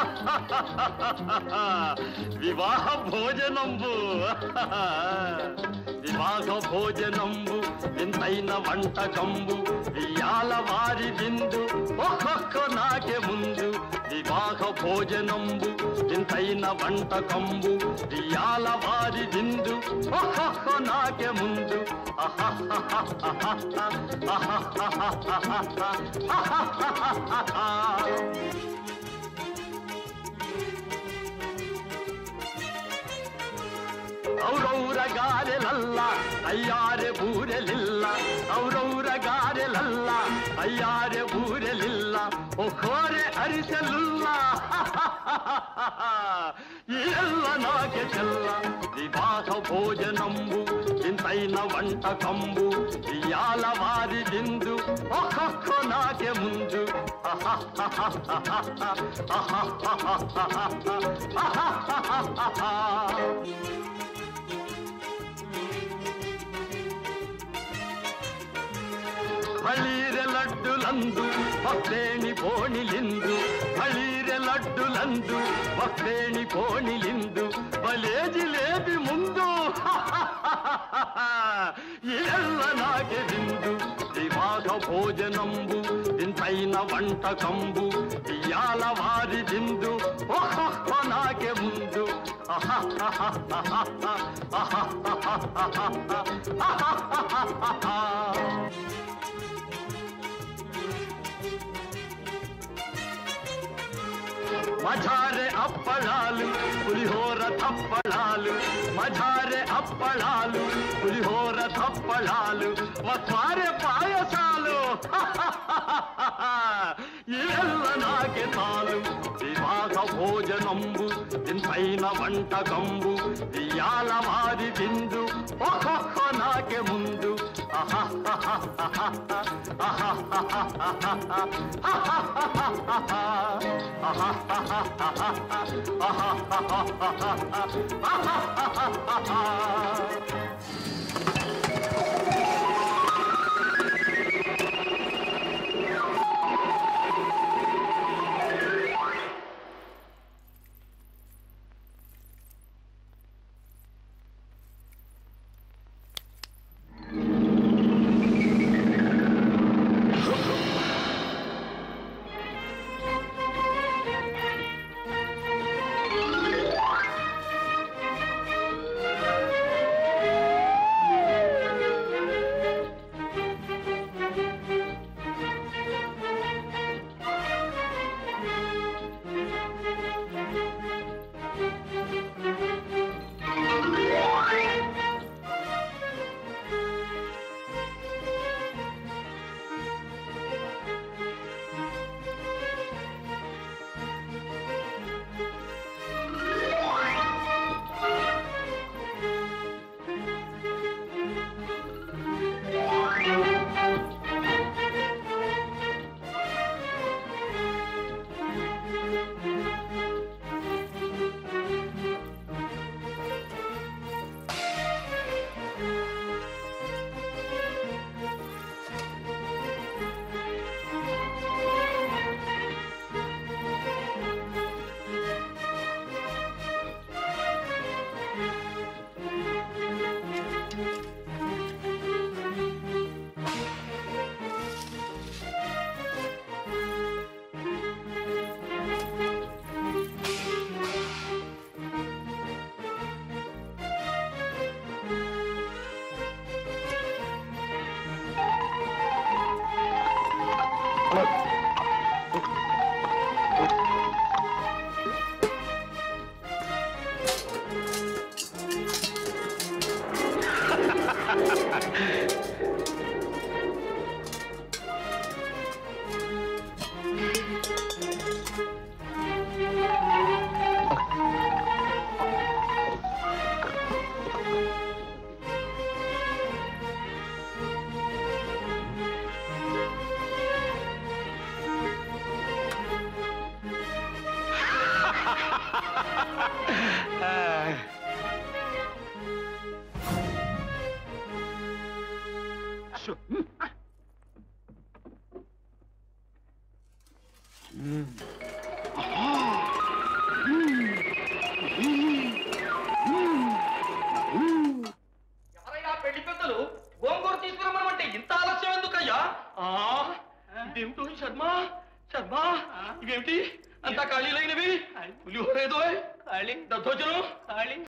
వివాహ భోజనంబు వివాహ భోజనంబు వింతైన వంటకంబు ఇయాల వారి విందు ఒక్కొక్క నాకే ముందు వివాహ భోజనంబు వింతైన వంటకంబు ఇయాల వారి విందు ఒక్కొక్క నాకే ముందు ಔರೌರ ಗಾರೆಲಲ್ಲ ಅಯ್ಯಾರೆ ಬೂರೆಲಿಲ್ಲ ಔರೌರ ಗಾರೆಲಲ್ಲ ಅಯ್ಯಾರೆ ಬೂರೆಲಿಲ್ಲ ಒಕ್ಕೋರೆ ಅರಿಸಲಿಲ್ಲ ಎಲ್ಲ ನಾಗೆ ಚೆಲ್ಲ ವಿವಾಹ ಭೋಜನಂಬು ಇಂತೈನ వంటకంబు ఇయాల వారి విందు ఒక్కొక్క నాకే ముందు ಹಳೀರೆ ಲಡ್ಡುಲಂದು ಭಕ್ತೇಣಿ ಪೋಣಿಲಿಂದು ಹಳೀರೆ ಲಡ್ಡುಲಂದು ಭಕ್ತೇಣಿ ಪೋಣಿಲಿಂದು ಬಲೇಜಿ ಲೇಬಿ ಮುಂದು ಎಲ್ಲ ನಾಗೆ ಬಿಂದು వివాహ భోజనంబు ఇంతైన వంటకంబు ఇయాల వారి విందు ఒక్కొక్క నాకే ముందు మజారే అప్పళాలు పులిహోర తప్పళాలు మజారే అప్పళాలు పులిహోర తప్పళాలు వస్వారే పాయసాలు ఇవెల్ల నాకే చాలు వివాహ భోజనంబు ఇంతైన వంటకంబు ఇయాల వారి విందు ఒక్కొక్క నాకే ముందు ఇదేమిటో శర్మ శర్మ ఇవేమిటి అంతా ఖాళీలైనవి పులిహోర ఏదో ఖాళీ దద్దోజనం ఖాళీ